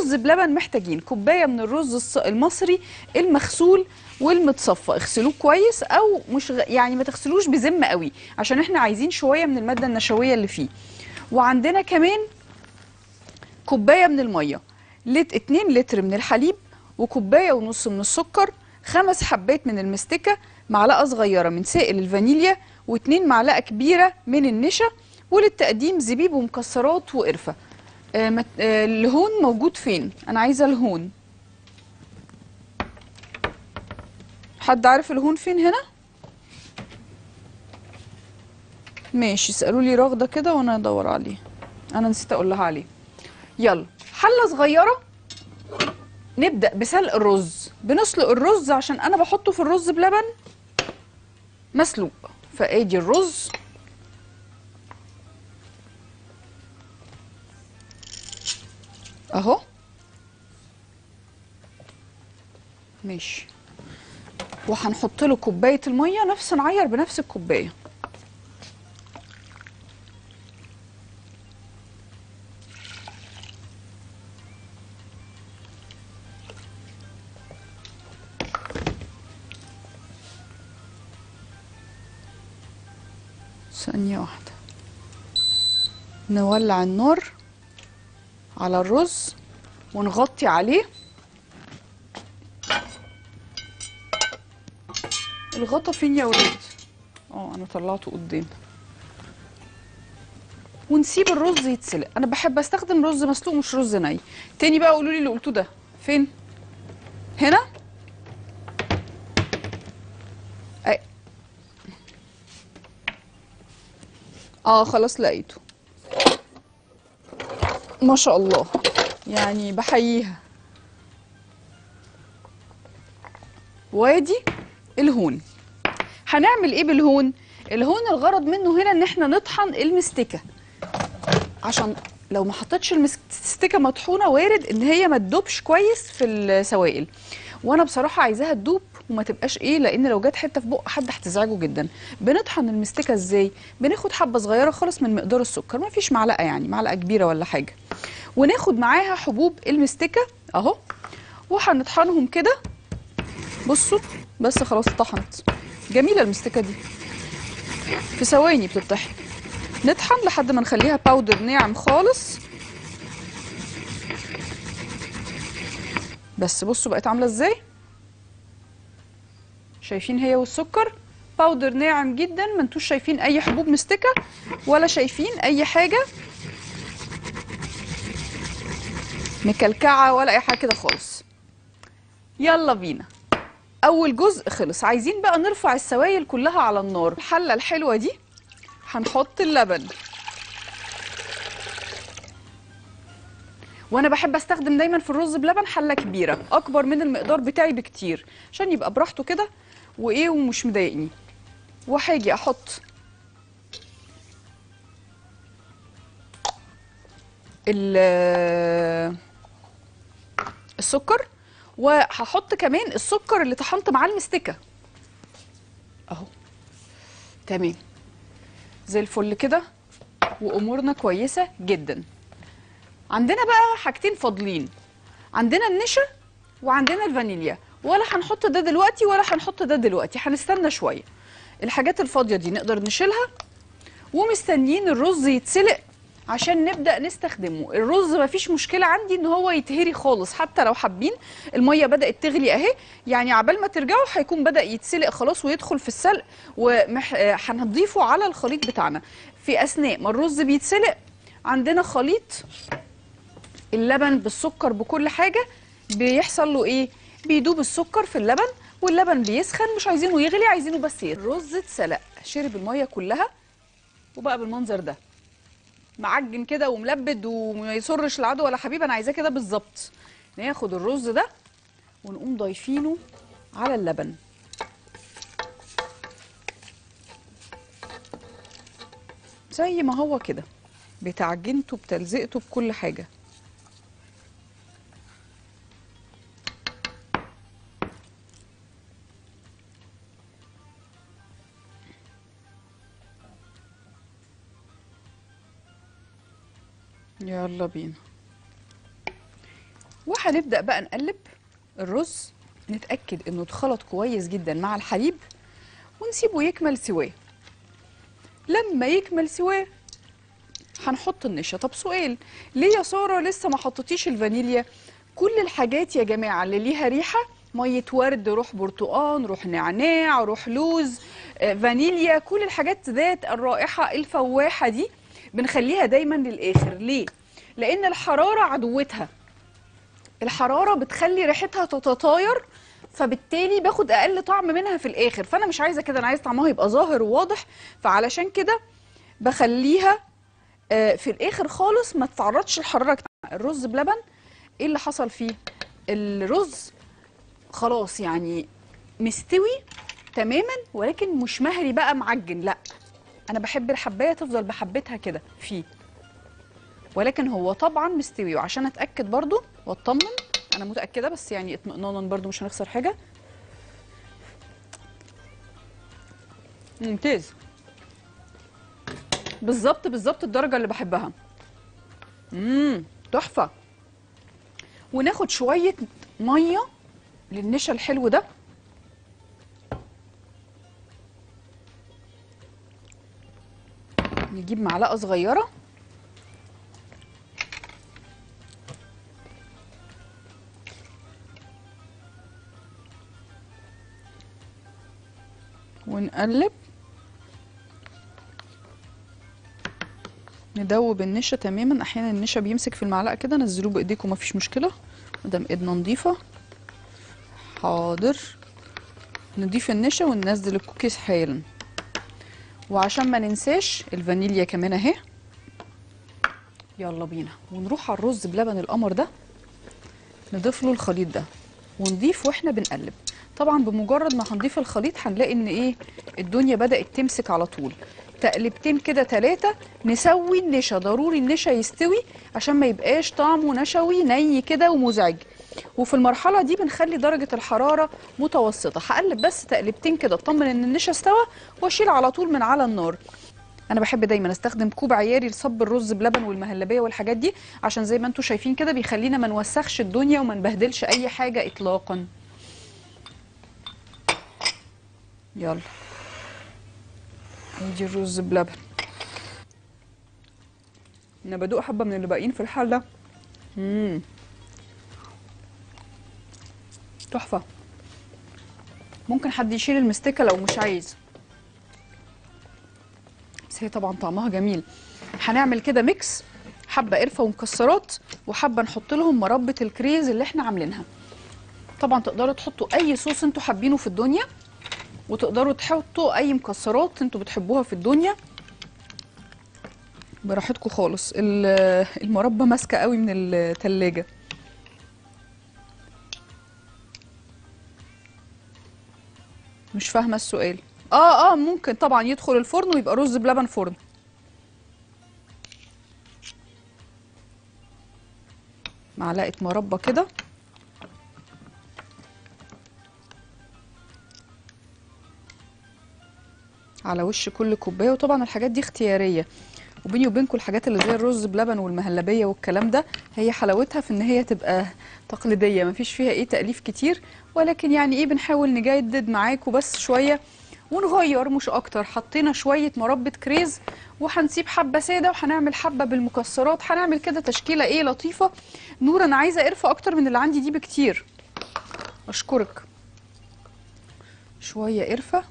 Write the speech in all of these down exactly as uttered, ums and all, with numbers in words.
رز بلبن محتاجين كوبايه من الرز المصري المغسول والمتصفى، اغسلوه كويس او مش غ... يعني ما تغسلوش بذمه قوي عشان احنا عايزين شويه من الماده النشويه اللي فيه. وعندنا كمان كوبايه من الميه، لت اتنين لتر من الحليب، وكوبايه ونص من السكر، خمس حبات من المستكه، معلقه صغيره من سائل الفانيليا، واتنين معلقه كبيره من النشا، وللتقديم زبيب ومكسرات وقرفه. آه مت... آه الهون موجود فين؟ انا عايزه الهون. حد عارف الهون فين هنا؟ ماشي، اسالوا لي رغده كده وانا ادور عليه، انا نسيت اقول لها عليه. يلا، حله صغيره نبدا بسلق الرز. بنسلق الرز عشان انا بحطه في الرز بلبن مسلوق. فادي الرز اهو، ماشي، وهنحط له كوبايه الميه، نفس نعير بنفس الكوبايه. ثانيه واحده، نولع النار على الرز ونغطي عليه. الغطا فين يا ولاد؟ اه انا طلعته قدام. ونسيب الرز يتسلق. انا بحب استخدم رز مسلوق مش رز ني. تاني بقى قولوا لي اللي قلتوه ده فين؟ هنا؟ أي. اه خلاص لقيته، ما شاء الله، يعني بحييها. وادي الهون. هنعمل ايه بالهون؟ الهون الغرض منه هنا ان احنا نطحن المستكه، عشان لو ما حطيتش المستكه مطحونه وارد ان هي ما تدوبش كويس في السوائل، وانا بصراحه عايزاها تدوب وما تبقاش ايه، لان لو جت حته في بق حد هتزعجه جدا. بنطحن المستكه ازاي؟ بناخد حبه صغيره خالص من مقدار السكر، ما فيش معلقه يعني، معلقه كبيره ولا حاجه، وناخد معاها حبوب المستكه اهو، وهنطحنهم كده. بصوا بس خلاص اتطحنت. جميله المستكه دي، في ثواني بتطحن. نطحن لحد ما نخليها باودر ناعم خالص. بس بصوا بقت عامله ازاي، شايفين هي والسكر باودر ناعم جدا، ما انتوش شايفين اي حبوب مستكه ولا شايفين اي حاجه مكلكعه ولا اي حاجه كده خالص. يلا بينا، اول جزء خلص. عايزين بقى نرفع السوائل كلها على النار. الحله الحلوه دي هنحط اللبن، وانا بحب استخدم دايما في الرز بلبن حله كبيره اكبر من المقدار بتاعي بكتير عشان يبقى براحته كده وايه ومش مضايقني. وهاجي احط السكر، وهحط كمان السكر اللي طحنت معاه المستكه اهو. تمام زي الفل كده، وامورنا كويسه جدا. عندنا بقى حاجتين فاضلين، عندنا النشا وعندنا الفانيليا. ولا هنحط ده دلوقتي ولا هنحط ده دلوقتي، هنستنى شويه. الحاجات الفاضيه دي نقدر نشيلها، ومستنيين الرز يتسلق عشان نبدا نستخدمه. الرز مفيش مشكله عندي ان هو يتهري خالص، حتى لو حابين. الميه بدات تغلي اهي، يعني عبال ما ترجعوا هيكون بدا يتسلق خلاص ويدخل في السلق، وهنضيفه على الخليط بتاعنا. في اثناء ما الرز بيتسلق عندنا خليط اللبن بالسكر بكل حاجه، بيحصل له ايه؟ بيدوب السكر في اللبن واللبن بيسخن، مش عايزينه يغلي، عايزينه بس يغلي. الرز اتسلق شرب الميه كلها وبقى بالمنظر ده، معجن كده وملبد وما يصرش العدو ولا حبيب. انا عايزاه كده بالظبط. ناخد الرز ده ونقوم ضايفينه على اللبن زي ما هو كده، بتعجنته بتلزقته بكل حاجه. يلا بينا. وهنبدأ بقى نقلب الرز، نتأكد انه اتخلط كويس جدا مع الحليب ونسيبه يكمل سواه. لما يكمل سواه هنحط النشا. طب سؤال، ليه يا سارة لسه ما حطيتيش الفانيليا؟ كل الحاجات يا جماعة اللي ليها ريحة، مية ورد، روح برتقان، روح نعناع، روح لوز، آه، فانيليا، كل الحاجات ذات الرائحة الفواحة دي بنخليها دايما للآخر. ليه؟ لأن الحرارة عدوتها، الحرارة بتخلي ريحتها تتطاير، فبالتالي باخد أقل طعم منها في الآخر، فأنا مش عايزة كده، أنا عايز طعمها يبقى ظاهر وواضح، فعلشان كده بخليها آه، في الاخر خالص، ما تتعرضش للحراره كتير. الرز بلبن ايه اللي حصل فيه؟ الرز خلاص يعني مستوي تماما، ولكن مش مهري بقى معجن، لا، انا بحب الحبايه تفضل بحبتها كده فيه، ولكن هو طبعا مستوي. وعشان اتاكد برضو واطمن، انا متاكده بس يعني اطمئنانا برضو مش هنخسر حاجه. ممتاز، بالظبط بالظبط الدرجه اللي بحبها. امم تحفه. وناخد شويه ميه للنشا الحلو ده، نجيب معلقه صغيره ونقلب، ندوب النشا تماما. احيانا النشا بيمسك في المعلقه كده، نزلوه بايديكم مفيش مشكله مادام ايدنا نضيفه. حاضر، نضيف النشا وننزل الكوكيز حالا. وعشان ما ننساش الفانيليا كمان اهي. يلا بينا ونروح على الرز بلبن القمر ده، نضيف له الخليط ده ونضيف واحنا بنقلب. طبعا بمجرد ما هنضيف الخليط هنلاقي ان ايه، الدنيا بدأت تمسك على طول. تقلبتين كده ثلاثة، نسوي النشا، ضروري النشا يستوي عشان ما يبقاش طعمه نشوي ني كده ومزعج. وفي المرحلة دي بنخلي درجة الحرارة متوسطة. هقلب بس تقلبتين كده اطمن ان النشا استوى، واشيل على طول من على النار. انا بحب دايما استخدم كوب عياري لصب الرز بلبن والمهلبيه والحاجات دي، عشان زي ما انتم شايفين كده بيخلينا ما نوسخش الدنيا وما نبهدلش اي حاجه اطلاقا. يلا ادي الرز بلبن. انا بدوق حبه من اللي باقيين في الحله. امم تحفه. ممكن حد يشيل المستكه لو مش عايز، بس هي طبعا طعمها جميل. هنعمل كده ميكس، حبه قرفه ومكسرات، وحبه نحط لهم مربى الكريز اللي احنا عاملينها. طبعا تقدروا تحطوا اي صوص انتوا حابينه في الدنيا، وتقدروا تحطوا اي مكسرات انتوا بتحبوها في الدنيا براحتكم خالص. المربى ماسكه قوي من التلاجة. مش فاهمه السؤال. اه اه ممكن طبعا يدخل الفرن ويبقى رز بلبن فرن. معلقه مربى كده على وش كل كوبايه، وطبعا الحاجات دي اختياريه. وبيني وبينكم الحاجات اللي زي الرز بلبن والمهلبيه والكلام ده، هي حلاوتها في ان هي تبقى تقليديه، مفيش فيها ايه تأليف كتير، ولكن يعني ايه بنحاول نجدد معاكم بس شويه ونغير مش اكتر. حطينا شويه مربى كريز، وهنسيب حبه ساده وهنعمل حبه بالمكسرات، هنعمل كده تشكيله ايه لطيفه. نور انا عايزه قرفه اكتر من اللي عندي دي بكتير. اشكرك. شويه قرفه،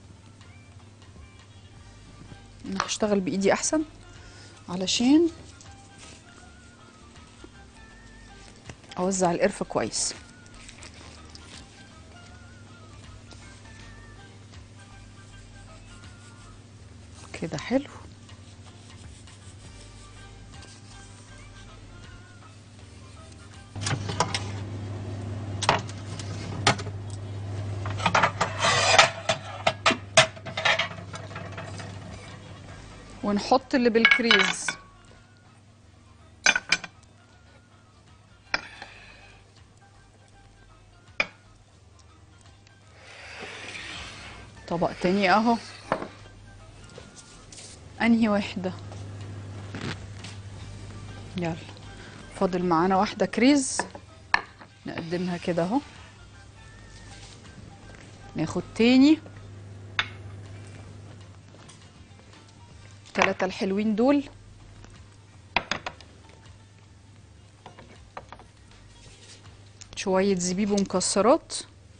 انا هشتغل بايدي احسن علشان اوزع القرفه كويس كده. حلو. ونحط اللي بالكريز. طبق تاني اهو. انهي واحدة؟ يلا فاضل معانا واحدة كريز نقدمها كده اهو. ناخد تاني التلاتة الحلوين دول. شوية زبيب ومكسرات.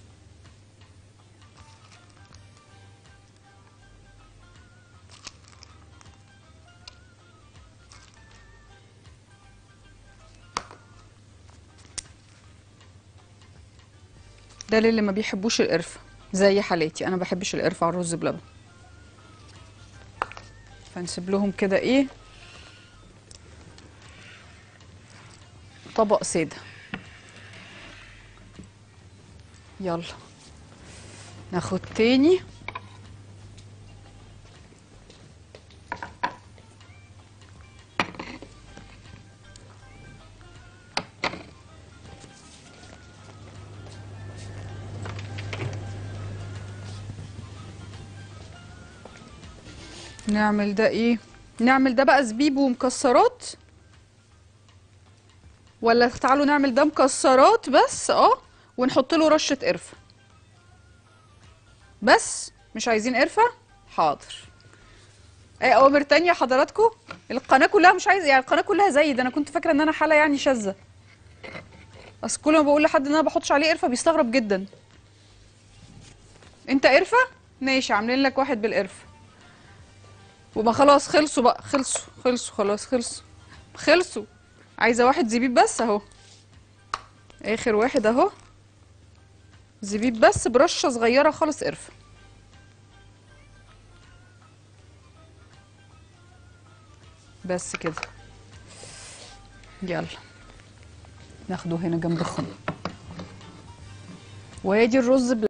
ده للي ما بيحبوش القرفة زي حالاتي، انا ما بحبش القرفة على الرز بلبن. فنسيب لهم كده ايه طبق ساده. يلا ناخد تاني. نعمل ده ايه؟ نعمل ده بقى زبيب ومكسرات، ولا تعالوا نعمل ده مكسرات بس اه ونحط له رشة قرفة بس. مش عايزين قرفة؟ حاضر. اي اوامر تانية حضراتكم؟ القناة كلها مش عايز، يعني القناة كلها زي ده. انا كنت فاكرة ان انا حالة يعني شاذة، بس كل ما بقول لحد ان انا بحطش عليه قرفة بيستغرب جدا. انت قرفة؟ ماشي، عاملين لك واحد بالقرفة. وما خلاص خلصوا بقى، خلصوا خلصوا خلاص خلصوا خلصوا. عايزة واحد زبيب بس اهو، اخر واحد اهو، زبيب بس برشة صغيرة خالص قرفة. بس كده. يلا ناخده هنا جنب الخن. وادي الرز